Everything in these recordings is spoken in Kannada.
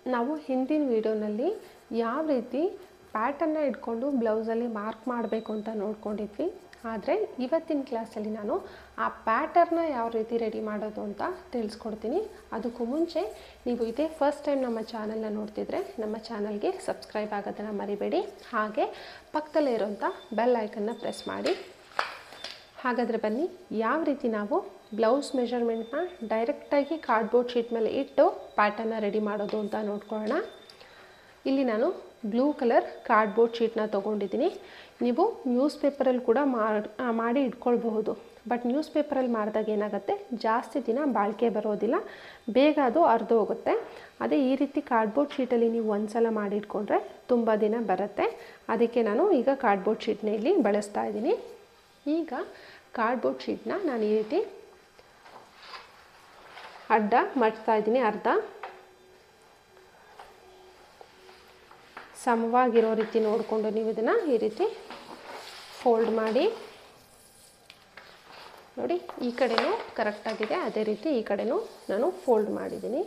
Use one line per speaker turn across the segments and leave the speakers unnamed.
ನಾವು ಹಿಂದಿನ ವಿಡಿಯೋನಲ್ಲಿ ಯಾವ ರೀತಿ ಪ್ಯಾಟರ್ನ್ನ ಇಟ್ಕೊಂಡು ಬ್ಲೌಸಲ್ಲಿ ಮಾರ್ಕ್ ಮಾಡಬೇಕು ಅಂತ ನೋಡ್ಕೊಂಡಿದ್ವಿ. ಆದರೆ ಇವತ್ತಿನ ಕ್ಲಾಸಲ್ಲಿ ನಾನು ಆ ಪ್ಯಾಟರ್ನ ಯಾವ ರೀತಿ ರೆಡಿ ಮಾಡೋದು ಅಂತ ತಿಳಿಸ್ಕೊಡ್ತೀನಿ. ಅದಕ್ಕೂ ಮುಂಚೆ ನೀವು ಇದೇ ಫಸ್ಟ್ ಟೈಮ್ ನಮ್ಮ ಚಾನಲ್ನ ನೋಡ್ತಿದ್ರೆ ನಮ್ಮ ಚಾನಲ್ಗೆ ಸಬ್ಸ್ಕ್ರೈಬ್ ಆಗೋದನ್ನು ಮರಿಬೇಡಿ. ಹಾಗೆ ಪಕ್ಕದಲ್ಲೇ ಇರೋಂಥ ಬೆಲ್ ಐಕನ್ನ ಪ್ರೆಸ್ ಮಾಡಿ. ಹಾಗಾದರೆ ಬನ್ನಿ, ಯಾವ ರೀತಿ ನಾವು ಬ್ಲೌಸ್ ಮೆಷರ್ಮೆಂಟ್ನ ಡೈರೆಕ್ಟಾಗಿ ಕಾರ್ಡ್ಬೋರ್ಡ್ ಶೀಟ್ ಮೇಲೆ ಇಟ್ಟು ಪ್ಯಾಟರ್ನ ರೆಡಿ ಮಾಡೋದು ಅಂತ ನೋಡ್ಕೊಳ್ಳೋಣ. ಇಲ್ಲಿ ನಾನು ಬ್ಲೂ ಕಲರ್ ಕಾರ್ಡ್ಬೋರ್ಡ್ ಶೀಟ್ನ ತೊಗೊಂಡಿದ್ದೀನಿ. ನೀವು ನ್ಯೂಸ್ ಪೇಪರಲ್ಲಿ ಕೂಡ ಮಾಡಿ ಇಟ್ಕೊಳ್ಬಹುದು. ಬಟ್ ನ್ಯೂಸ್ ಪೇಪರಲ್ಲಿ ಮಾಡಿದಾಗ ಏನಾಗುತ್ತೆ, ಜಾಸ್ತಿ ದಿನ ಬಾಳಿಕೆ ಬರೋದಿಲ್ಲ, ಬೇಗ ಅದು ಅರ್ಧ ಹೋಗುತ್ತೆ. ಅದೇ ಈ ರೀತಿ ಕಾರ್ಡ್ಬೋರ್ಡ್ ಶೀಟಲ್ಲಿ ನೀವು ಒಂದು ಸಲ ಮಾಡಿ ಇಟ್ಕೊಂಡ್ರೆ ತುಂಬ ದಿನ ಬರುತ್ತೆ. ಅದಕ್ಕೆ ನಾನು ಈಗ ಕಾರ್ಡ್ಬೋರ್ಡ್ ಶೀಟ್ನ ಇಲ್ಲಿ ಬಳಸ್ತಾ ಇದ್ದೀನಿ. ಈಗ ಕಾರ್ಡ್ಬೋರ್ಡ್ ಶೀಟ್ನ ನಾನು ಈ ರೀತಿ ಅಡ್ಡ ಮಾಡ್ತಾ ಇದ್ದೀನಿ. ಅರ್ಧ ಸಮವಾಗಿರೋ ರೀತಿ ನೋಡಿಕೊಂಡು ನೀವು ಇದನ್ನು ಈ ರೀತಿ ಫೋಲ್ಡ್ ಮಾಡಿ ನೋಡಿ. ಈ ಕಡೆನೂ ಕರೆಕ್ಟಾಗಿದೆ, ಅದೇ ರೀತಿ ಈ ಕಡೆನೂ ನಾನು ಫೋಲ್ಡ್ ಮಾಡಿದ್ದೀನಿ.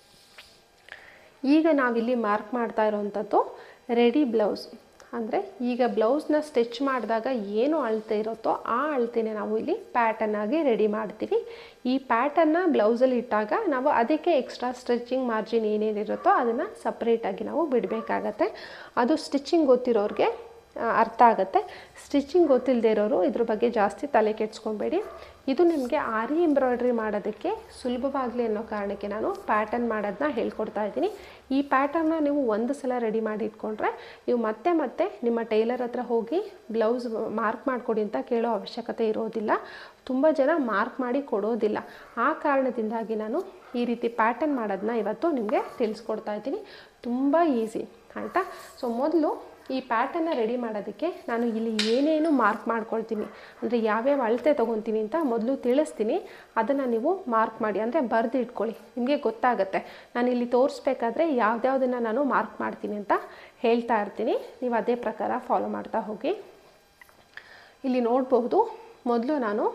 ಈಗ ನಾವಿಲ್ಲಿ ಮಾರ್ಕ್ ಮಾಡ್ತಾ ಇರೋವಂಥದ್ದು ರೆಡಿ ಬ್ಲೌಸ್. ಅಂದರೆ ಈಗ ಬ್ಲೌಸ್ನ ಸ್ಟಿಚ್ ಮಾಡಿದಾಗ ಏನು ಅಳತೆ ಇರುತ್ತೋ ಆ ಅಳತೆನೇ ನಾವು ಇಲ್ಲಿ ಪ್ಯಾಟರ್ನ್ ಆಗಿ ರೆಡಿ ಮಾಡ್ತೀವಿ. ಈ ಪ್ಯಾಟರ್ನ ಬ್ಲೌಸಲ್ಲಿ ಇಟ್ಟಾಗ ನಾವು ಅದಕ್ಕೆ ಎಕ್ಸ್ಟ್ರಾ ಸ್ಟಿಚಿಂಗ್ ಮಾರ್ಜಿನ್ ಏನೇನಿರುತ್ತೋ ಅದನ್ನು ಸಪ್ರೇಟಾಗಿ ನಾವು ಬಿಡಬೇಕಾಗತ್ತೆ. ಅದು ಸ್ಟಿಚಿಂಗ್ ಗೊತ್ತಿರೋರಿಗೆ ಅರ್ಥ ಆಗುತ್ತೆ. ಸ್ಟಿಚಿಂಗ್ ಗೊತ್ತಿಲ್ಲದೆ ಇರೋರು ಇದ್ರ ಬಗ್ಗೆ ಜಾಸ್ತಿ ತಲೆ ಕೆಡಿಸ್ಕೊಬೇಡಿ. ಇದು ನಿಮಗೆ ಆರಿ ಎಂಬ್ರಾಯ್ಡ್ರಿ ಮಾಡೋದಕ್ಕೆ ಸುಲಭವಾಗಲಿ ಅನ್ನೋ ಕಾರಣಕ್ಕೆ ನಾನು ಪ್ಯಾಟರ್ನ್ ಮಾಡೋದನ್ನ ಹೇಳ್ಕೊಡ್ತಾ ಇದ್ದೀನಿ. ಈ ಪ್ಯಾಟರ್ನ ನೀವು ಒಂದು ಸಲ ರೆಡಿ ಮಾಡಿ ಇಟ್ಕೊಂಡ್ರೆ ನೀವು ಮತ್ತೆ ಮತ್ತೆ ನಿಮ್ಮ ಟೈಲರ್ ಹತ್ರ ಹೋಗಿ ಬ್ಲೌಸ್ ಮಾರ್ಕ್ ಮಾಡಿಕೊಡಿ ಅಂತ ಕೇಳೋ ಅವಶ್ಯಕತೆ ಇರೋದಿಲ್ಲ. ತುಂಬ ಜನ ಮಾರ್ಕ್ ಮಾಡಿ ಕೊಡೋದಿಲ್ಲ. ಆ ಕಾರಣದಿಂದಾಗಿ ನಾನು ಈ ರೀತಿ ಪ್ಯಾಟರ್ನ್ ಮಾಡೋದನ್ನ ಇವತ್ತು ನಿಮಗೆ ತಿಳಿಸ್ಕೊಡ್ತಾ ಇದ್ದೀನಿ. ತುಂಬ ಈಸಿ, ಆಯಿತಾ? ಸೊ ಮೊದಲು ಈ ಪ್ಯಾಟರ್ನ ರೆಡಿ ಮಾಡೋದಕ್ಕೆ ನಾನು ಇಲ್ಲಿ ಏನೇನು ಮಾರ್ಕ್ ಮಾಡ್ಕೊಳ್ತೀನಿ, ಅಂದರೆ ಯಾವ್ಯಾವ ಅಳತೆ ತೊಗೊತೀನಿ ಅಂತ ಮೊದಲು ತಿಳಿಸ್ತೀನಿ. ಅದನ್ನು ನೀವು ಮಾರ್ಕ್ ಮಾಡಿ, ಅಂದರೆ ಬರೆದು ಇಟ್ಕೊಳ್ಳಿ. ನಿಮಗೆ ಗೊತ್ತಾಗುತ್ತೆ. ನಾನು ಇಲ್ಲಿ ತೋರಿಸ್ಬೇಕಾದ್ರೆ ಯಾವುದ್ಯಾವುದನ್ನು ನಾನು ಮಾರ್ಕ್ ಮಾಡ್ತೀನಿ ಅಂತ ಹೇಳ್ತಾ ಇರ್ತೀನಿ. ನೀವು ಅದೇ ಪ್ರಕಾರ ಫಾಲೋ ಮಾಡ್ತಾ ಹೋಗಿ. ಇಲ್ಲಿ ನೋಡಬಹುದು, ಮೊದಲು ನಾನು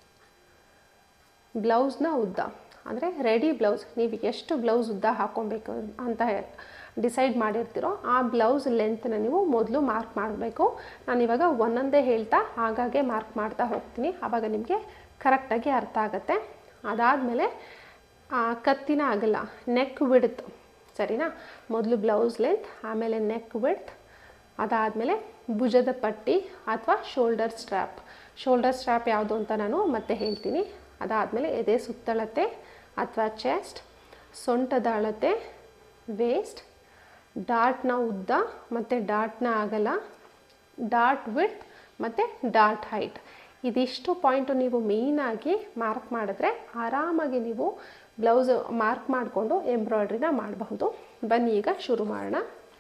ಬ್ಲೌಸ್ನ ಉದ್ದ, ಅಂದರೆ ರೆಡಿ ಬ್ಲೌಸ್ ನೀವು ಎಷ್ಟು ಬ್ಲೌಸ್ ಉದ್ದ ಹಾಕ್ಕೊಬೇಕು ಅಂತ ಡಿಸೈಡ್ ಮಾಡಿರ್ತೀರೋ ಆ ಬ್ಲೌಸ್ ಲೆಂತ್ನ ನೀವು ಮೊದಲು ಮಾರ್ಕ್ ಮಾಡಬೇಕು. ನಾನಿವಾಗ ಒಂದೊಂದೇ ಹೇಳ್ತಾ ಹಾಗಾಗಿ ಮಾರ್ಕ್ ಮಾಡ್ತಾ ಹೋಗ್ತೀನಿ. ಆವಾಗ ನಿಮಗೆ ಕರೆಕ್ಟಾಗಿ ಅರ್ಥ ಆಗುತ್ತೆ. ಅದಾದಮೇಲೆ ಕತ್ತಿನ ಅಗಲ, ನೆಕ್ ವಿಡ್ತ್, ಸರಿನಾ? ಮೊದಲು ಬ್ಲೌಸ್ ಲೆಂತ್, ಆಮೇಲೆ ನೆಕ್ ವಿಡ್ತ್, ಅದಾದಮೇಲೆ ಭುಜದ ಪಟ್ಟಿ ಅಥವಾ ಶೋಲ್ಡರ್ ಸ್ಟ್ರ್ಯಾಪ್. ಶೋಲ್ಡರ್ ಸ್ಟ್ರ್ಯಾಪ್ ಯಾವುದು ಅಂತ ನಾನು ಮತ್ತೆ ಹೇಳ್ತೀನಿ. ಅದಾದಮೇಲೆ ಎದೆ ಸುತ್ತಳತೆ ಅಥವಾ ಚೆಸ್ಟ್, ಸೊಂಟದ ಅಳತೆ, ವೇಸ್ಟ್, ಡಾಟ್ನ ಉದ್ದ ಮತ್ತು ಡಾಟ್ನ ಅಗಲ, ಡಾಟ್ ವಿಡ್ತ್ ಮತ್ತು ಡಾಟ್ ಹೈಟ್. ಇದಿಷ್ಟು ಪಾಯಿಂಟು ನೀವು ಮೇಯ್ನಾಗಿ ಮಾರ್ಕ್ ಮಾಡಿದ್ರೆ ಆರಾಮಾಗಿ ನೀವು ಬ್ಲೌಸ್ ಮಾರ್ಕ್ ಮಾಡಿಕೊಂಡು ಎಂಬ್ರಾಯ್ಡ್ರಿನ ಮಾಡಬಹುದು. ಬನ್ನಿ ಈಗ ಶುರು ಮಾಡೋಣ.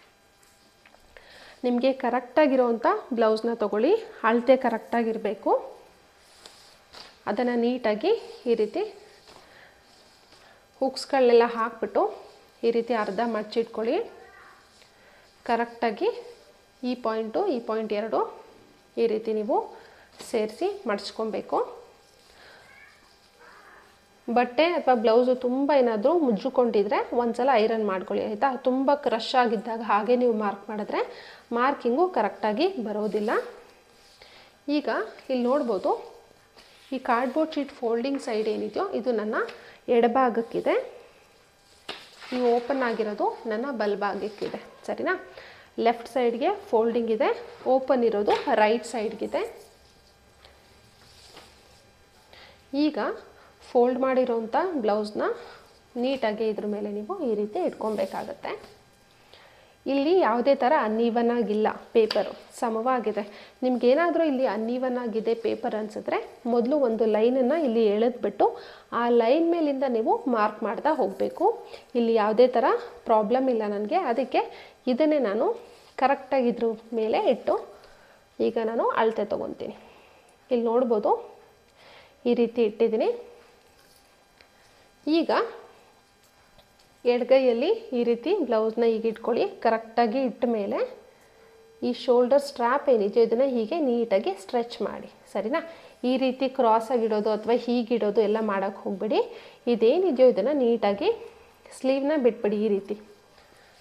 ನಿಮಗೆ ಕರೆಕ್ಟಾಗಿರೋವಂಥ ಬ್ಲೌಸ್ನ ತೊಗೊಳ್ಳಿ. ಅಳತೆ ಕರೆಕ್ಟಾಗಿರಬೇಕು. ಅದನ್ನು ನೀಟಾಗಿ ಈ ರೀತಿ ಹುಕ್ಸ್ಗಳನ್ನೆಲ್ಲ ಹಾಕ್ಬಿಟ್ಟು ಈ ರೀತಿ ಅರ್ಧ ಮಡ್ಚಿಟ್ಕೊಳ್ಳಿ. ಕರೆಕ್ಟಾಗಿ ಈ ಪಾಯಿಂಟು ಈ ಪಾಯಿಂಟ್ ಎರಡು ಈ ರೀತಿ ನೀವು ಸೇರಿಸಿ ಮಡ್ಚ್ಕೊಬೇಕು. ಬಟ್ಟೆ ಅಥವಾ ಬ್ಲೌಸು ತುಂಬ ಏನಾದರೂ ಮುಜ್ಜಿಕೊಂಡಿದ್ರೆ ಒಂದು ಸಲ ಐರನ್ ಮಾಡ್ಕೊಳ್ಳಿ, ಆಯಿತಾ? ತುಂಬ ಕ್ರಶ್ ಆಗಿದ್ದಾಗ ಹಾಗೆ ನೀವು ಮಾರ್ಕ್ ಮಾಡಿದ್ರೆ ಮಾರ್ಕಿಂಗು ಕರೆಕ್ಟಾಗಿ ಬರೋದಿಲ್ಲ. ಈಗ ಇಲ್ಲಿ ನೋಡ್ಬೋದು, ಈ ಕಾರ್ಡ್ಬೋರ್ಡ್ ಶೀಟ್ ಫೋಲ್ಡಿಂಗ್ ಸೈಡ್ ಏನಿದೆಯೋ ಇದು ನನ್ನ ಎಡಭಾಗಕ್ಕಿದೆ. ಈ ಓಪನ್ ಆಗಿರೋದು ನನ್ನ ಬಲಭಾಗಕ್ಕಿದೆ, ಸರಿನಾ? ಲೆಫ್ಟ್ ಸೈಡ್ಗೆ ಫೋಲ್ಡಿಂಗ್ ಇದೆ, ಓಪನ್ ಇರೋದು ರೈಟ್ ಸೈಡ್ಗಿದೆ. ಈಗ ಫೋಲ್ಡ್ ಮಾಡಿರೋಂಥ ಬ್ಲೌಸ್ನ ನೀಟಾಗಿ ಇದ್ರ ಮೇಲೆ ನೀವು ಈ ರೀತಿ ಇಟ್ಕೊಬೇಕಾಗತ್ತೆ. ಇಲ್ಲಿ ಯಾವುದೇ ಥರ ಅನ್ನೀವನ್ ಆಗಿಲ್ಲ, ಪೇಪರು ಸಮವಾಗಿದೆ. ನಿಮಗೇನಾದರೂ ಇಲ್ಲಿ ಅನ್ನೀವನ್ ಆಗಿದೆ ಪೇಪರ್ ಅನಿಸಿದ್ರೆ ಮೊದಲು ಒಂದು ಲೈನನ್ನು ಇಲ್ಲಿ ಎಳೆದ್ಬಿಟ್ಟು ಆ ಲೈನ್ ಮೇಲಿಂದ ನೀವು ಮಾರ್ಕ್ ಮಾಡ್ತಾ ಹೋಗಬೇಕು. ಇಲ್ಲಿ ಯಾವುದೇ ಥರ ಪ್ರಾಬ್ಲಮ್ ಇಲ್ಲ ನನಗೆ, ಅದಕ್ಕೆ ಇದನ್ನೇ ನಾನು ಕರೆಕ್ಟಾಗಿ ಇದ್ರ ಮೇಲೆ ಇಟ್ಟು ಈಗ ನಾನು ಅಳತೆ ತೊಗೊತೀನಿ. ಇಲ್ಲಿ ನೋಡ್ಬೋದು, ಈ ರೀತಿ ಇಟ್ಟಿದ್ದೀನಿ. ಈಗ ಎಡಗೈಯಲ್ಲಿ ಈ ರೀತಿ ಬ್ಲೌಸ್ನ ಈಗ ಇಟ್ಕೊಳ್ಳಿ. ಕರೆಕ್ಟಾಗಿ ಇಟ್ಟ ಮೇಲೆ ಈ ಶೋಲ್ಡರ್ ಸ್ಟ್ರ್ಯಾಪ್ ಏನಿದೆಯೋ ಇದನ್ನು ಹೀಗೆ ನೀಟಾಗಿ ಸ್ಟ್ರೆಚ್ ಮಾಡಿ, ಸರಿನಾ? ಈ ರೀತಿ ಕ್ರಾಸಾಗಿಡೋದು ಅಥವಾ ಹೀಗಿಡೋದು ಎಲ್ಲ ಮಾಡೋಕ್ಕೆ ಹೋಗಬೇಡಿ. ಇದೇನಿದೆಯೋ ಇದನ್ನು ನೀಟಾಗಿ ಸ್ಲೀವ್ನ ಬಿಟ್ಬಿಡಿ ಈ ರೀತಿ.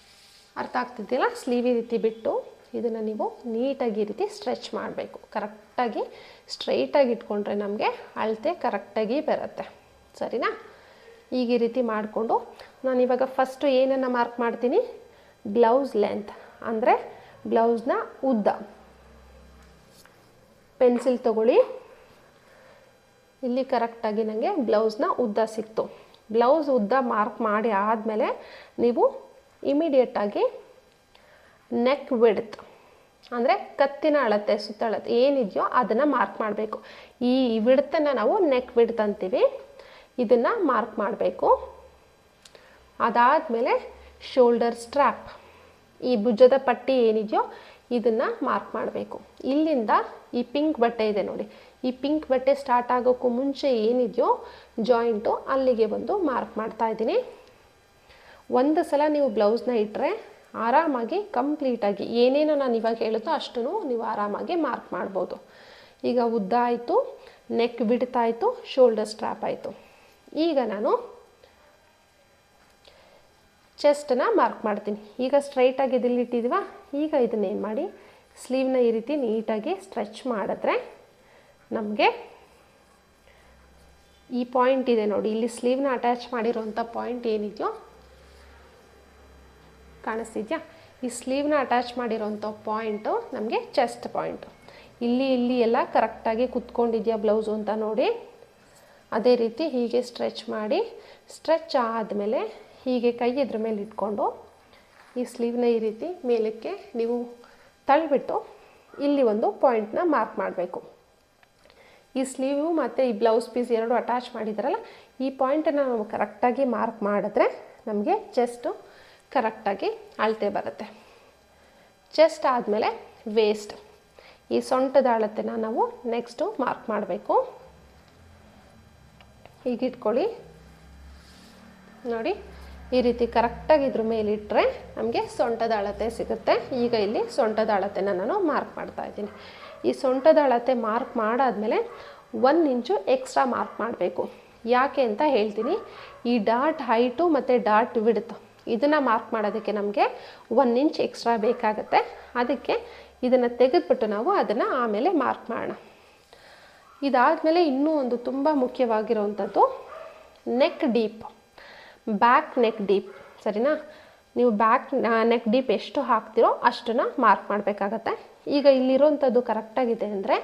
ಅರ್ಥ ಆಗ್ತಿದೆಯಲ್ಲ? ಸ್ಲೀವ್ ಈ ರೀತಿ ಬಿಟ್ಟು ಇದನ್ನು ನೀವು ನೀಟಾಗಿ ಈ ರೀತಿ ಸ್ಟ್ರೆಚ್ ಮಾಡಬೇಕು. ಕರೆಕ್ಟಾಗಿ ಸ್ಟ್ರೈಟಾಗಿ ಇಟ್ಕೊಂಡ್ರೆ ನಮಗೆ ಅಳತೆ ಕರೆಕ್ಟಾಗಿ ಬರುತ್ತೆ. ಸರಿನಾ? ಈಗ ಈ ರೀತಿ ಮಾಡಿಕೊಂಡು ನಾನಿವಾಗ ಫಸ್ಟು ಏನನ್ನು ಮಾರ್ಕ್ ಮಾಡ್ತೀನಿ? ಬ್ಲೌಸ್ ಲೆಂತ್, ಅಂದರೆ ಬ್ಲೌಸ್ನ ಉದ್ದ. ಪೆನ್ಸಿಲ್ ತಗೊಳ್ಳಿ. ಇಲ್ಲಿ ಕರೆಕ್ಟಾಗಿ ನನಗೆ ಬ್ಲೌಸ್ನ ಉದ್ದ ಸಿಕ್ತು. ಬ್ಲೌಸ್ ಉದ್ದ ಮಾರ್ಕ್ ಮಾಡಿ ಆದಮೇಲೆ ನೀವು ಇಮಿಡಿಯೇಟಾಗಿ ನೆಕ್ ವಿಡ್ತ್, ಅಂದರೆ ಕತ್ತಿನ ಅಳತೆ, ಸುತ್ತಳತೆ ಏನಿದೆಯೋ ಅದನ್ನು ಮಾರ್ಕ್ ಮಾಡಬೇಕು. ಈ ವಿಡ್ತನ್ನು ನಾವು ನೆಕ್ ವಿಡ್ತ್ ಅಂತೀವಿ. ಇದನ್ನು ಮಾರ್ಕ್ ಮಾಡಬೇಕು. ಅದಾದಮೇಲೆ ಶೋಲ್ಡರ್ ಸ್ಟ್ರ್ಯಾಪ್, ಈ ಭುಜದ ಪಟ್ಟಿ ಏನಿದೆಯೋ ಇದನ್ನು ಮಾರ್ಕ್ ಮಾಡಬೇಕು. ಇಲ್ಲಿಂದ ಈ ಪಿಂಕ್ ಬಟ್ಟೆ ಇದೆ ನೋಡಿ, ಈ ಪಿಂಕ್ ಬಟ್ಟೆ ಸ್ಟಾರ್ಟ್ ಆಗೋಕ್ಕೂ ಮುಂಚೆ ಏನಿದೆಯೋ ಜಾಯಿಂಟು ಅಲ್ಲಿಗೆ ಬಂದು ಮಾರ್ಕ್ ಮಾಡ್ತಾ ಇದ್ದೀನಿ. ಒಂದು ಸಲ ನೀವು ಬ್ಲೌಸ್ನ ಇಟ್ಟರೆ ಆರಾಮಾಗಿ ಕಂಪ್ಲೀಟಾಗಿ ಏನೇನೋ ನಾನು ಇವಾಗ ಹೇಳುತ್ತೋ ಅಷ್ಟು ನೀವು ಆರಾಮಾಗಿ ಮಾರ್ಕ್ ಮಾಡ್ಬೋದು. ಈಗ ಉದ್ದ ಆಯಿತು, ನೆಕ್ ಬಿಡ್ತಾಯಿತು, ಶೋಲ್ಡರ್ ಸ್ಟ್ರ್ಯಾಪ್ ಆಯಿತು. ಈಗ ನಾನು ಚೆಸ್ಟನ್ನ ಮಾರ್ಕ್ ಮಾಡ್ತೀನಿ. ಈಗ ಸ್ಟ್ರೈಟಾಗಿ ಇದಿಲ್ಲಿಟ್ಟಿದ್ದೀವ. ಈಗ ಇದನ್ನೇನು ಮಾಡಿ ಸ್ಲೀವ್ನ ಈ ರೀತಿ ನೀಟಾಗಿ ಸ್ಟ್ರೆಚ್ ಮಾಡಿದ್ರೆ ನಮಗೆ ಈ ಪಾಯಿಂಟ್ ಇದೆ ನೋಡಿ, ಇಲ್ಲಿ ಸ್ಲೀವ್ನ ಅಟ್ಯಾಚ್ ಮಾಡಿರೋಂಥ ಪಾಯಿಂಟ್ ಏನಿದೆಯೋ ಕಾಣಿಸ್ತಿದ್ಯಾ? ಈ ಸ್ಲೀವ್ನ ಅಟ್ಯಾಚ್ ಮಾಡಿರೋಂಥ ಪಾಯಿಂಟು ನಮಗೆ ಚೆಸ್ಟ್ ಪಾಯಿಂಟು. ಇಲ್ಲಿ ಎಲ್ಲ ಕರೆಕ್ಟಾಗಿ ಕುತ್ಕೊಂಡಿದೆಯಾ ಬ್ಲೌಸು ಅಂತ ನೋಡಿ. ಅದೇ ರೀತಿ ಹೀಗೆ ಸ್ಟ್ರೆಚ್ ಮಾಡಿ, ಸ್ಟ್ರೆಚ್ ಆದಮೇಲೆ ಹೀಗೆ ಕೈ ಇದ್ರ ಮೇಲೆ ಇಟ್ಕೊಂಡು ಈ ಸ್ಲೀವ್ನ ಈ ರೀತಿ ಮೇಲಕ್ಕೆ ನೀವು ತಳ್ಳಿಬಿಟ್ಟು ಇಲ್ಲಿ ಒಂದು ಪಾಯಿಂಟ್ನ ಮಾರ್ಕ್ ಮಾಡಬೇಕು. ಈ ಸ್ಲೀವು ಮತ್ತು ಈ ಬ್ಲೌಸ್ ಪೀಸ್ ಎರಡು ಅಟ್ಯಾಚ್ ಮಾಡಿದಾರಲ್ಲ, ಈ ಪಾಯಿಂಟನ್ನು ನಾವು ಕರೆಕ್ಟಾಗಿ ಮಾರ್ಕ್ ಮಾಡಿದ್ರೆ ನಮಗೆ ಚೆಸ್ಟು ಕರೆಕ್ಟಾಗಿ ಅಳತೆ ಬರುತ್ತೆ. ಚೆಸ್ಟ್ ಆದಮೇಲೆ ವೇಸ್ಟ್, ಈ ಸೊಂಟದ ಅಳತೆನ ನಾವು ನೆಕ್ಸ್ಟು ಮಾರ್ಕ್ ಮಾಡಬೇಕು. ಹೀಗಿಟ್ಕೊಳ್ಳಿ ನೋಡಿ, ಈ ರೀತಿ ಕರೆಕ್ಟಾಗಿ ಇದ್ರ ಮೇಲಿಟ್ಟರೆ ನಮಗೆ ಸೊಂಟದ ಅಳತೆ ಸಿಗುತ್ತೆ. ಈಗ ಇಲ್ಲಿ ಸೊಂಟದ ಅಳತೆನ ನಾನು ಮಾರ್ಕ್ ಮಾಡ್ತಾ ಇದ್ದೀನಿ. ಈ ಸೊಂಟದ ಅಳತೆ ಮಾರ್ಕ್ ಮಾಡಾದಮೇಲೆ 1 ಇಂಚು ಎಕ್ಸ್ಟ್ರಾ ಮಾರ್ಕ್ ಮಾಡಬೇಕು. ಯಾಕೆ ಅಂತ ಹೇಳ್ತೀನಿ. ಈ ಡಾಟ್ ಹೈಟು ಮತ್ತು ಡಾಟ್ ವಿಡ್ತ್ ಇದನ್ನು ಮಾರ್ಕ್ ಮಾಡೋದಕ್ಕೆ ನಮಗೆ 1 ಇಂಚ್ ಎಕ್ಸ್ಟ್ರಾ ಬೇಕಾಗುತ್ತೆ. ಅದಕ್ಕೆ ಇದನ್ನು ತೆಗೆದುಬಿಟ್ಟು ನಾವು ಅದನ್ನು ಆಮೇಲೆ ಮಾರ್ಕ್ ಮಾಡೋಣ. ಇದಾದಮೇಲೆ ಇನ್ನೂ ಒಂದು ತುಂಬ ಮುಖ್ಯವಾಗಿರುವಂಥದ್ದು neck deep, back neck deep. ಸರಿನಾ? ನೀವು ಬ್ಯಾಕ್ ನೆಕ್ ಡೀಪ್ ಎಷ್ಟು ಹಾಕ್ತಿರೋ ಅಷ್ಟನ್ನು ಮಾರ್ಕ್ ಮಾಡಬೇಕಾಗತ್ತೆ. ಈಗ ಇಲ್ಲಿರೋಂಥದ್ದು ಕರೆಕ್ಟಾಗಿದೆ ಅಂದರೆ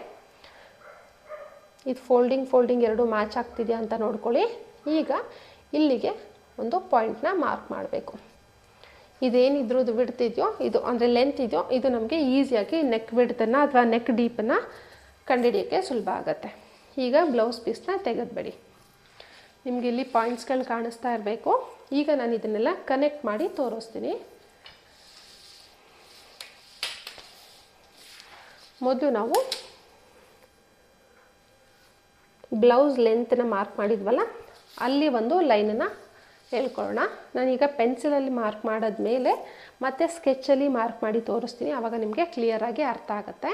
ಇದು ಫೋಲ್ಡಿಂಗ್ ಎರಡೂ ಮ್ಯಾಚ್ ಆಗ್ತಿದೆಯಾ ಅಂತ ನೋಡ್ಕೊಳ್ಳಿ. ಈಗ ಇಲ್ಲಿಗೆ ಒಂದು ಪಾಯಿಂಟ್ನ ಮಾರ್ಕ್ ಮಾಡಬೇಕು. ಇದೇನಿದ್ರದ್ದು ಬಿಡ್ತಿದೆಯೋ ಇದು ಅಂದರೆ ಲೆಂತ್ ಇದೆಯೋ ಇದು ನಮಗೆ ಈಸಿಯಾಗಿ ನೆಕ್ ಬಿಡ್ತನ್ನು ಅಥವಾ ನೆಕ್ ಡೀಪನ್ನು ಕಂಡುಹಿಡಿಯೋಕ್ಕೆ ಸುಲಭ ಆಗುತ್ತೆ. ಈಗ ಬ್ಲೌಸ್ ಪೀಸ್ನ ತೆಗೆದುಬಿಡಿ. ನಿಮಗೆ ಇಲ್ಲಿ ಪಾಯಿಂಟ್ಸ್ಗಳು ಕಾಣಿಸ್ತಾ ಇರಬೇಕು. ಈಗ ನಾನು ಇದನ್ನೆಲ್ಲ ಕನೆಕ್ಟ್ ಮಾಡಿ ತೋರಿಸ್ತೀನಿ. ಮೊದಲು ನಾವು ಬ್ಲೌಸ್ ಲೆಂತನ್ನ ಮಾರ್ಕ್ ಮಾಡಿದ್ವಲ್ಲ, ಅಲ್ಲಿ ಒಂದು ಲೈನನ್ನು ಹೇಳ್ಕೊಳ್ಳೋಣ. ನಾನೀಗ ಪೆನ್ಸಿಲಲ್ಲಿ ಮಾರ್ಕ್ ಮಾಡಾದ್ಮೇಲೆ ಮತ್ತೆ ಸ್ಕೆಚ್ಚಲ್ಲಿ ಮಾರ್ಕ್ ಮಾಡಿ ತೋರಿಸ್ತೀನಿ. ಆವಾಗ ನಿಮಗೆ ಕ್ಲಿಯರಾಗಿ ಅರ್ಥ ಆಗುತ್ತೆ.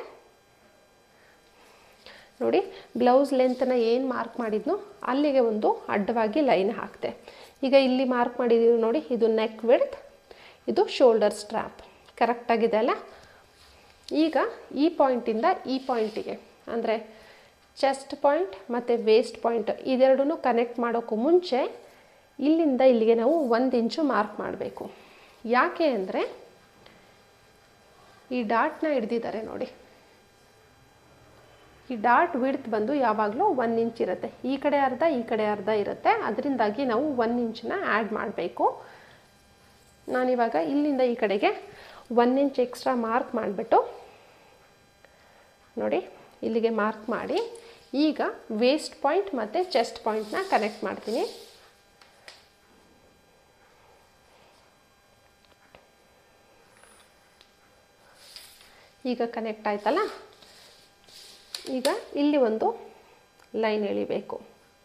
ನೋಡಿ, ಬ್ಲೌಸ್ ಲೆಂತನ್ನು ಏನು ಮಾರ್ಕ್ ಮಾಡಿದ್ನೋ ಅಲ್ಲಿಗೆ ಒಂದು ಅಡ್ಡವಾಗಿ ಲೈನ್ ಹಾಕ್ತೆ. ಈಗ ಇಲ್ಲಿ ಮಾರ್ಕ್ ಮಾಡಿದ್ದೀವಿ ನೋಡಿ, ಇದು ನೆಕ್ ವಿಡ್ತ್, ಇದು ಶೋಲ್ಡರ್ ಸ್ಟ್ರ್ಯಾಪ್ ಕರೆಕ್ಟಾಗಿದೆ ಅಲ್ಲ. ಈಗ ಈ ಪಾಯಿಂಟಿಂದ ಈ ಪಾಯಿಂಟಿಗೆ ಅಂದರೆ ಚೆಸ್ಟ್ ಪಾಯಿಂಟ್ ಮತ್ತು ವೇಸ್ಟ್ ಪಾಯಿಂಟ್ ಇದೆರಡೂ ಕನೆಕ್ಟ್ ಮಾಡೋಕ್ಕೂ ಮುಂಚೆ ಇಲ್ಲಿಂದ ಇಲ್ಲಿಗೆ ನಾವು 1 ಇಂಚು ಮಾರ್ಕ್ ಮಾಡಬೇಕು. ಯಾಕೆ ಅಂದರೆ ಈ ಡಾಟ್ನ ಹಿಡ್ದಿದ್ದಾರೆ ನೋಡಿ, ಈ ಡಾಟ್ ವಿಡ್ತ್ ಬಂದು ಯಾವಾಗಲೂ 1 ಇಂಚ್ ಇರುತ್ತೆ. ಈ ಕಡೆ ಅರ್ಧ ಈ ಕಡೆ ಅರ್ಧ ಇರುತ್ತೆ. ಅದರಿಂದಾಗಿ ನಾವು 1 ಇಂಚನ್ನ ಆ್ಯಡ್ ಮಾಡಬೇಕು. ನಾನಿವಾಗ ಇಲ್ಲಿಂದ ಈ ಕಡೆಗೆ 1 ಇಂಚ್ ಎಕ್ಸ್ಟ್ರಾ ಮಾರ್ಕ್ ಮಾಡಿಬಿಟ್ಟು ನೋಡಿ ಇಲ್ಲಿಗೆ ಮಾರ್ಕ್ ಮಾಡಿ ಈಗ ವೇಸ್ಟ್ ಪಾಯಿಂಟ್ ಮತ್ತು ಚೆಸ್ಟ್ ಪಾಯಿಂಟ್ನ ಕನೆಕ್ಟ್ ಮಾಡ್ತೀನಿ. ಈಗ ಕನೆಕ್ಟ್ ಆಯ್ತಲ್ಲ. ಈಗ ಇಲ್ಲಿ ಒಂದು ಲೈನ್ ಎಳಿಬೇಕು.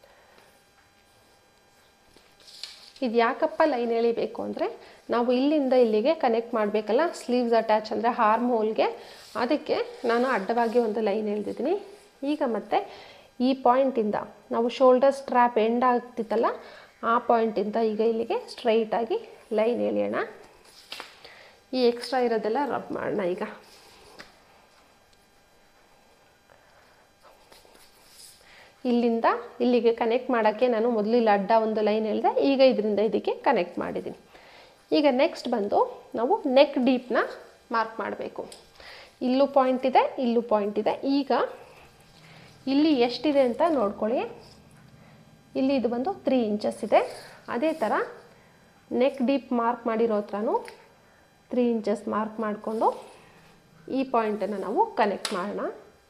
ಇದು ಯಾಕಪ್ಪ ಲೈನ್ ಎಳಿಬೇಕು ಅಂದರೆ ನಾವು ಇಲ್ಲಿಂದ ಇಲ್ಲಿಗೆ ಕನೆಕ್ಟ್ ಮಾಡಬೇಕಲ್ಲ, ಸ್ಲೀವ್ಸ್ ಅಟ್ಯಾಚ್ ಅಂದರೆ ಆರ್ಮ್ ಹೋಲ್ಗೆ. ಅದಕ್ಕೆ ನಾನು ಅಡ್ಡವಾಗಿ ಒಂದು ಲೈನ್ ಎಳೆದಿದ್ದೀನಿ. ಈಗ ಮತ್ತೆ ಈ ಪಾಯಿಂಟಿಂದ ನಾವು ಶೋಲ್ಡರ್ ಸ್ಟ್ರ್ಯಾಪ್ ಎಂಡ್ ಆಗ್ತಿತ್ತಲ್ಲ, ಆ ಪಾಯಿಂಟಿಂದ ಈಗ ಇಲ್ಲಿಗೆ ಸ್ಟ್ರೈಟಾಗಿ ಲೈನ್ ಎಳೆಯೋಣ. ಈ ಎಕ್ಸ್ಟ್ರಾ ಇರೋದೆಲ್ಲ ರಬ್ ಮಾಡೋಣ ಈಗ. ಇಲ್ಲಿಂದ ಇಲ್ಲಿಗೆ ಕನೆಕ್ಟ್ ಮಾಡೋಕ್ಕೆ ನಾನು ಮೊದಲು ಇಲ್ಲಿ ಅಡ್ಡ ಒಂದು ಲೈನ್ ಹೇಳಿದೆ, ಈಗ ಇದರಿಂದ ಇದಕ್ಕೆ ಕನೆಕ್ಟ್ ಮಾಡಿದ್ದೀನಿ. ಈಗ ನೆಕ್ಸ್ಟ್ ಬಂದು ನಾವು ನೆಕ್ ಡೀಪ್ನ ಮಾರ್ಕ್ ಮಾಡಬೇಕು. ಇಲ್ಲೂ ಪಾಯಿಂಟ್ ಇದೆ, ಇಲ್ಲೂ ಪಾಯಿಂಟ್ ಇದೆ. ಈಗ ಇಲ್ಲಿ ಎಷ್ಟಿದೆ ಅಂತ ನೋಡ್ಕೊಳ್ಳಿ. ಇಲ್ಲಿ ಇದು ಬಂದು 3 ಇಂಚಸ್ ಇದೆ. ಅದೇ ಥರ ನೆಕ್ ಡೀಪ್ ಮಾರ್ಕ್ ಮಾಡಿರೋ ಹತ್ರನೂ 3 ಇಂಚಸ್ ಮಾರ್ಕ್ ಮಾಡಿಕೊಂಡು ಈ ಪಾಯಿಂಟನ್ನು ನಾವು ಕನೆಕ್ಟ್ ಮಾಡೋಣ.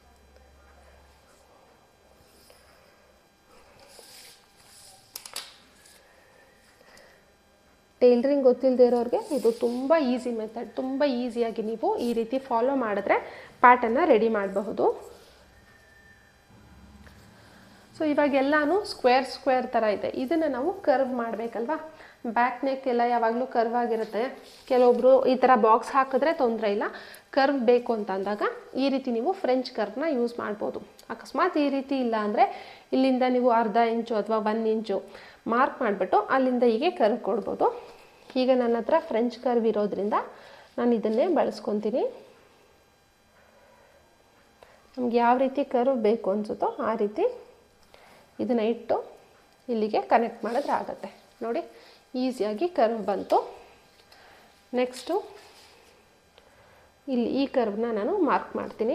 ಟೈಲರಿಂಗ್ ಗೊತ್ತಿಲ್ಲದೆ ಇರೋರಿಗೆ ಇದು ತುಂಬ ಈಸಿ ಮೆಥಡ್. ತುಂಬ ಈಸಿಯಾಗಿ ನೀವು ಈ ರೀತಿ ಫಾಲೋ ಮಾಡಿದ್ರೆ ಪ್ಯಾಟರ್ನ ರೆಡಿ ಮಾಡಬಹುದು. ಸೊ ಇವಾಗೆಲ್ಲನೂ ಸ್ಕ್ವೇರ್ ಥರ ಇದೆ. ಇದನ್ನು ನಾವು ಕರ್ವ್ ಮಾಡಬೇಕಲ್ವಾ. ಬ್ಯಾಕ್ ನೆಕ್ ಎಲ್ಲ ಯಾವಾಗಲೂ ಕರ್ವ್ ಆಗಿರುತ್ತೆ. ಕೆಲವೊಬ್ಬರು ಈ ಥರ ಬಾಕ್ಸ್ ಹಾಕಿದ್ರೆ ತೊಂದರೆ ಇಲ್ಲ. ಕರ್ವ್ ಬೇಕು ಅಂತ ಅಂದಾಗ ಈ ರೀತಿ ನೀವು ಫ್ರೆಂಚ್ ಕರ್ವ್ನ ಯೂಸ್ ಮಾಡ್ಬೋದು. ಅಕಸ್ಮಾತ್ ಈ ರೀತಿ ಇಲ್ಲ ಅಂದರೆ ಇಲ್ಲಿಂದ ನೀವು ಅರ್ಧ ಇಂಚು ಅಥವಾ 1 ಇಂಚು ಮಾರ್ಕ್ ಮಾಡಿಬಿಟ್ಟು ಅಲ್ಲಿಂದ ಹೀಗೆ ಕರ್ವ್ ಕೊಡ್ಬೋದು. ಈಗ ನನ್ನ ಹತ್ರ ಫ್ರೆಂಚ್ ಕರ್ವ್ ಇರೋದ್ರಿಂದ ನಾನು ಇದನ್ನೇ ಬಳಸ್ಕೊತೀನಿ. ನಮ್ಗೆ ಯಾವ ರೀತಿ ಕರ್ವ್ ಬೇಕು ಅನಿಸುತ್ತೋ ಆ ರೀತಿ ಇದನ್ನು ಇಟ್ಟು ಇಲ್ಲಿಗೆ ಕನೆಕ್ಟ್ ಮಾಡಿದ್ರೆ ಆಗುತ್ತೆ. ನೋಡಿ, ಈಸಿಯಾಗಿ ಕರ್ವ್ ಬಂತು. ನೆಕ್ಸ್ಟು ಇಲ್ಲಿ ಈ ಕರ್ವ್ನ ನಾನು ಮಾರ್ಕ್ ಮಾಡ್ತೀನಿ.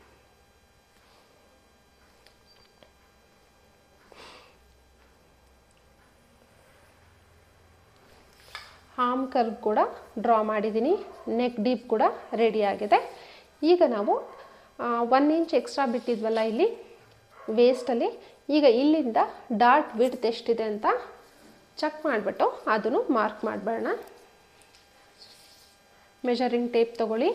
ಆರ್ಮ್ ಕರ್ವ್ ಕೂಡ ಡ್ರಾ ಮಾಡಿದ್ದೀನಿ. ನೆಕ್ ಡೀಪ್ ಕೂಡ ರೆಡಿ ಆಗಿದೆ. ಈಗ ನಾವು 1 ಇಂಚ್ ಎಕ್ಸ್ಟ್ರಾ ಬಿಟ್ಟಿದ್ವಲ್ಲ ಇಲ್ಲಿ ವೇಸ್ಟಲ್ಲಿ, ಈಗ ಇಲ್ಲಿಂದ ಡಾಟ್ ವಿಡ್ತ್ ಎಷ್ಟಿದೆ ಅಂತ ಚೆಕ್ ಮಾಡಿಬಿಟ್ಟು ಅದನ್ನು ಮಾರ್ಕ್ ಮಾಡಬೇಡ. ಮೆಜರಿಂಗ್ ಟೇಪ್ ತೊಗೊಳ್ಳಿ.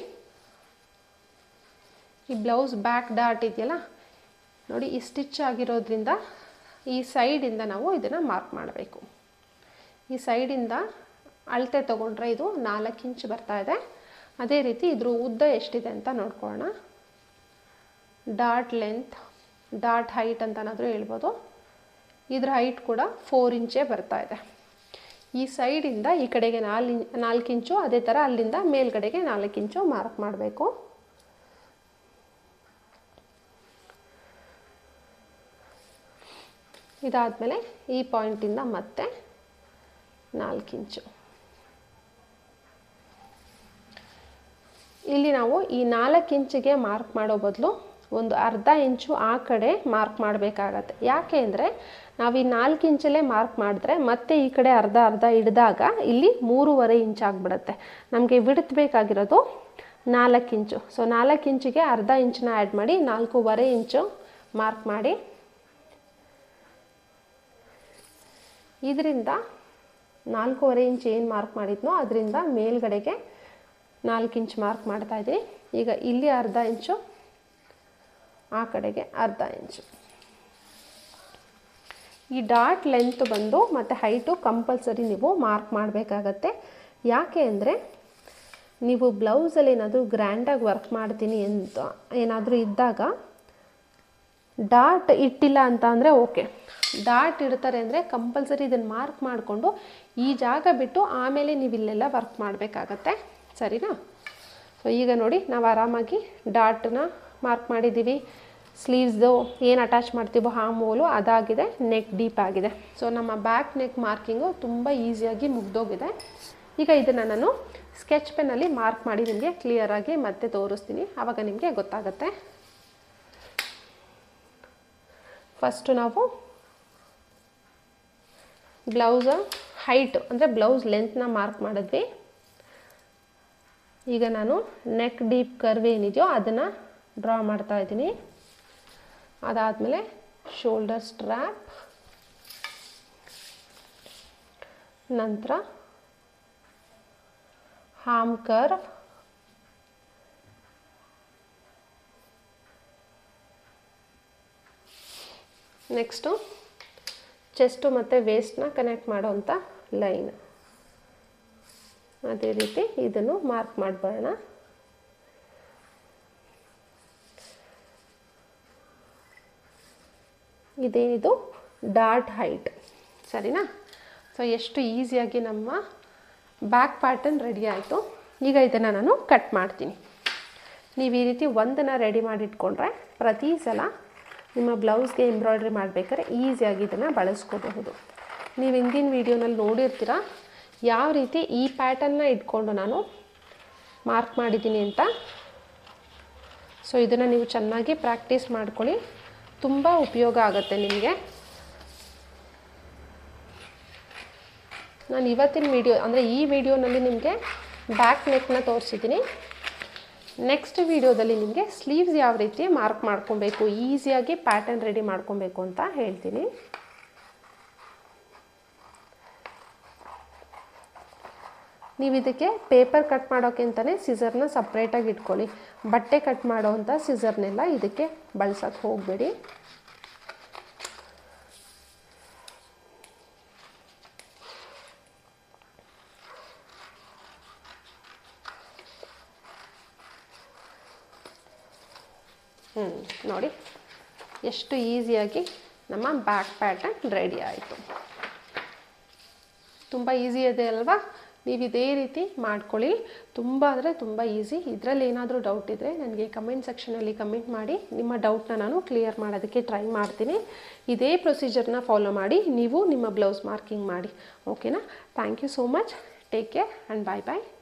ಈ ಬ್ಲೌಸ್ ಬ್ಯಾಕ್ ಡಾಟ್ ಇದೆಯಲ್ಲ ನೋಡಿ, ಈ ಸ್ಟಿಚ್ ಆಗಿರೋದ್ರಿಂದ ಈ ಸೈಡಿಂದ ನಾವು ಇದನ್ನು ಮಾರ್ಕ್ ಮಾಡಬೇಕು. ಈ ಸೈಡಿಂದ ಅಳತೆ ತೊಗೊಂಡ್ರೆ ಇದು 4 ಇಂಚ್ ಬರ್ತಾ ಇದೆ. ಅದೇ ರೀತಿ ಇದ್ರ ಉದ್ದ ಎಷ್ಟಿದೆ ಅಂತ ನೋಡ್ಕೊಳ್ಳೋಣ. ಡಾಟ್ ಲೆಂತ್, ಡಾಟ್ ಹೈಟ್ ಅಂತನಾದರೂ ಹೇಳ್ಬೋದು. ಇದ್ರ ಹೈಟ್ ಕೂಡ 4 ಇಂಚೇ ಬರ್ತಾ ಇದೆ. ಈ ಸೈಡಿಂದ ಈ ಕಡೆಗೆ 4 ಇಂಚು, ಅದೇ ಥರ ಅಲ್ಲಿಂದ ಮೇಲ್ಗಡೆಗೆ 4 ಇಂಚು ಮಾರ್ಕ್ ಮಾಡಬೇಕು. ಇದಾದಮೇಲೆ ಈ ಪಾಯಿಂಟಿಂದ ಮತ್ತೆ 4 ಇಂಚು. ಇಲ್ಲಿ ನಾವು ಈ 4 ಇಂಚಿಗೆ ಮಾರ್ಕ್ ಮಾಡೋ ಬದಲು ಒಂದು ಅರ್ಧ ಇಂಚು ಆ ಕಡೆ ಮಾರ್ಕ್ ಮಾಡಬೇಕಾಗತ್ತೆ. ಯಾಕೆ ಅಂದರೆ ನಾವು ಈ 4 ಇಂಚಲ್ಲೇ ಮಾರ್ಕ್ ಮಾಡಿದ್ರೆ ಮತ್ತೆ ಈ ಕಡೆ ಅರ್ಧ ಹಿಡಿದಾಗ ಇಲ್ಲಿ 3.5 ಇಂಚ್ ಆಗಿಬಿಡುತ್ತೆ. ನಮಗೆ ವಿಡ್ತ್ ಬೇಕಾಗಿರೋದು 4 ಇಂಚು. ಸೊ 4 ಇಂಚಿಗೆ ಅರ್ಧ ಇಂಚನ್ನ ಆ್ಯಡ್ ಮಾಡಿ 4.5 ಇಂಚು ಮಾರ್ಕ್ ಮಾಡಿ. ಇದರಿಂದ 4.5 ಇಂಚ್ ಏನು ಮಾರ್ಕ್ ಮಾಡಿದ್ನೋ ಅದರಿಂದ ಮೇಲ್ಗಡೆಗೆ 4 ಇಂಚ್ ಮಾರ್ಕ್ ಮಾಡ್ತಾ ಇದ್ದೀನಿ. ಈಗ ಇಲ್ಲಿ ಅರ್ಧ ಇಂಚು, ಆ ಕಡೆಗೆ ಅರ್ಧ ಇಂಚು. ಈ ಡಾಟ್ ಲೆಂತ್ ಬಂದು ಮತ್ತು ಹೈಟು ಕಂಪಲ್ಸರಿ ನೀವು ಮಾರ್ಕ್ ಮಾಡಬೇಕಾಗತ್ತೆ. ಯಾಕೆ ಅಂದರೆ ನೀವು ಬ್ಲೌಸಲ್ಲಿ ಏನಾದರೂ ಗ್ರ್ಯಾಂಡಾಗಿ ವರ್ಕ್ ಮಾಡ್ತೀನಿ ಅಂತ ಏನಾದರೂ ಇದ್ದಾಗ ಡಾಟ್ ಇಟ್ಟಿಲ್ಲ ಅಂತ ಅಂದರೆ ಓಕೆ. ಡಾಟ್ ಇಡ್ತಾರೆ ಅಂದರೆ ಕಂಪಲ್ಸರಿ ಇದನ್ನು ಮಾರ್ಕ್ ಮಾಡಿಕೊಂಡು ಈ ಜಾಗ ಬಿಟ್ಟು ಆಮೇಲೆ ನೀವು ಇಲ್ಲೆಲ್ಲ ವರ್ಕ್ ಮಾಡಬೇಕಾಗತ್ತೆ. ಸರಿನಾ? ಸೊ ಈಗ ನೋಡಿ, ನಾವು ಆರಾಮಾಗಿ ಡಾಟನ್ನ ಮಾರ್ಕ್ ಮಾಡಿದ್ದೀವಿ. ಸ್ಲೀವ್ಸ್ದು ಏನು ಅಟ್ಯಾಚ್ ಮಾಡ್ತೀವೋ ಆ ಮೂಲು ಅದಾಗಿದೆ, ನೆಕ್ ಡೀಪ್ ಆಗಿದೆ. ಸೊ ನಮ್ಮ ಬ್ಯಾಕ್ ನೆಕ್ ಮಾರ್ಕಿಂಗು ತುಂಬ ಈಸಿಯಾಗಿ ಮುಗ್ದೋಗಿದೆ. ಈಗ ಇದನ್ನು ನಾನು ಸ್ಕೆಚ್ ಪೆನ್ನಲ್ಲಿ ಮಾರ್ಕ್ ಮಾಡಿ ನಿಮಗೆ ಕ್ಲಿಯರಾಗಿ ಮತ್ತೆ ತೋರಿಸ್ತೀನಿ, ಆವಾಗ ನಿಮಗೆ ಗೊತ್ತಾಗುತ್ತೆ. ಫಸ್ಟು ನಾವು ಬ್ಲೌಸ್ ಹೈಟ್ ಅಂದರೆ ಬ್ಲೌಸ್ ಲೆಂತ್ನ ಮಾರ್ಕ್ ಮಾಡಿದ್ವಿ. ಈಗ ನಾನು ನೆಕ್ ಡೀಪ್ ಕರ್ವ್ ಏನಿದೆಯೋ ಅದನ್ನು ಡ್ರಾ ಮಾಡ್ತಾ ಇದ್ದೀನಿ. ಅದಾದಮೇಲೆ ಶೋಲ್ಡರ್ ಸ್ಟ್ರ್ಯಾಪ್, ನಂತರ ಆರ್ಮ್ ಕರ್ವ್, ನೆಕ್ಸ್ಟು ಚೆಸ್ಟು ಮತ್ತು ವೇಸ್ಟ್ನ ಕನೆಕ್ಟ್ ಮಾಡೋವಂಥ ಲೈನ್. ಅದೇ ರೀತಿ ಇದನ್ನು ಮಾರ್ಕ್ ಮಾಡಬೇಡ. ಇದೇನಿದು ಡಾಟ್ ಹೈಟ್. ಸರಿನಾ? ಸೊ ಎಷ್ಟು ಈಸಿಯಾಗಿ ನಮ್ಮ ಬ್ಯಾಕ್ ಪ್ಯಾಟರ್ನ್ ರೆಡಿ ಆಯಿತು. ಈಗ ಇದನ್ನು ನಾನು ಕಟ್ ಮಾಡ್ತೀನಿ. ನೀವು ಈ ರೀತಿ ಒಂದನ್ನು ರೆಡಿ ಮಾಡಿಟ್ಕೊಂಡ್ರೆ ಪ್ರತಿ ಸಲ ನಿಮ್ಮ ಬ್ಲೌಸ್ಗೆ ಎಂಬ್ರಾಯ್ಡ್ರಿ ಮಾಡಬೇಕಾದ್ರೆ ಈಸಿಯಾಗಿ ಇದನ್ನು ಬಳಸ್ಕೋಬಹುದು. ನೀವು ಹಿಂದಿನ ವೀಡಿಯೋನಲ್ಲಿ ನೋಡಿರ್ತೀರ ಯಾವ ರೀತಿ ಈ ಪ್ಯಾಟರ್ನ್ನ ಇಟ್ಕೊಂಡು ನಾನು ಮಾರ್ಕ್ ಮಾಡಿದ್ದೀನಿ ಅಂತ. ಸೊ ಇದನ್ನು ನೀವು ಚೆನ್ನಾಗಿ ಪ್ರಾಕ್ಟೀಸ್ ಮಾಡ್ಕೊಳ್ಳಿ, ತುಂಬ ಉಪಯೋಗ ಆಗುತ್ತೆ ನಿಮಗೆ. ನಾನು ಇವತ್ತಿನ ವಿಡಿಯೋ ಅಂದರೆ ಈ ವಿಡಿಯೋನಲ್ಲಿ ನಿಮಗೆ ಬ್ಯಾಕ್ ನೆಕ್ನ ತೋರಿಸಿದ್ದೀನಿ. ನೆಕ್ಸ್ಟ್ ವಿಡಿಯೋದಲ್ಲಿ ನಿಮಗೆ ಸ್ಲೀವ್ಸ್ ಯಾವ ರೀತಿ ಮಾರ್ಕ್ ಮಾಡ್ಕೊಬೇಕು, ಈಸಿಯಾಗಿ ಪ್ಯಾಟರ್ನ್ ರೆಡಿ ಮಾಡ್ಕೊಬೇಕು ಅಂತ ಹೇಳ್ತೀನಿ. ನೀವು ಇದಕ್ಕೆ ಪೇಪರ್ ಕಟ್ ಮಾಡೋಕ್ಕೆ ಅಂತಲೇ ಸಿಸರ್ನ ಸಪ್ರೇಟಾಗಿ ಇಟ್ಕೊಳ್ಳಿ. ಬಟ್ಟೆ ಕಟ್ ಮಾಡೋವಂಥ ಸಿಸರ್ನೆಲ್ಲ ಇದಕ್ಕೆ ಬಳಸೋಕ್ಕೆ ಹೋಗಬೇಡಿ. ನೋಡಿ ಎಷ್ಟು ಈಸಿಯಾಗಿ ನಮ್ಮ ಬ್ಯಾಕ್ ಪ್ಯಾಟರ್ನ್ ರೆಡಿ ಆಯಿತು. ತುಂಬ ಈಸಿ ಇದೆ ಅಲ್ವಾ? ನೀವು ಇದೇ ರೀತಿ ಮಾಡ್ಕೊಳ್ಳಿ. ತುಂಬ ಅಂದರೆ ತುಂಬ ಈಸಿ. ಇದರಲ್ಲಿ ಏನಾದರೂ ಡೌಟ್ ಇದ್ದರೆ ನನಗೆ ಕಮೆಂಟ್ ಸೆಕ್ಷನಲ್ಲಿ ಕಮೆಂಟ್ ಮಾಡಿ. ನಿಮ್ಮ ಡೌಟ್ನ ನಾನು ಕ್ಲಿಯರ್ ಮಾಡೋದಕ್ಕೆ ಟ್ರೈ ಮಾಡ್ತೀನಿ. ಇದೇ ಪ್ರೊಸೀಜರ್ನ ಫಾಲೋ ಮಾಡಿ ನೀವು ನಿಮ್ಮ ಬ್ಲೌಸ್ ಮಾರ್ಕಿಂಗ್ ಮಾಡಿ. ಓಕೆನಾ? Thank you so much. Take care and bye bye.